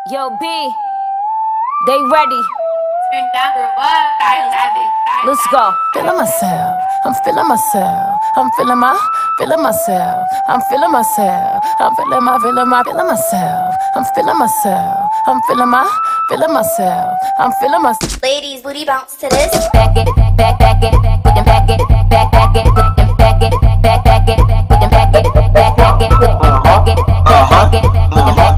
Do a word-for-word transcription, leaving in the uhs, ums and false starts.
Yo, B, they ready. Let's go. Feeling myself, I'm feeling myself, I'm feeling my, feeling myself, I'm feeling myself, I'm feeling my, feeling my, feeling myself, I'm feeling myself, I'm feeling my, feeling myself, I'm feeling myself. Ladies, booty bounce to this. Back it, back, back it, we can back it, back, back it, we can back it, back, back it, we can back it, back, back it, we can back it, back it, we can back it, we can back it.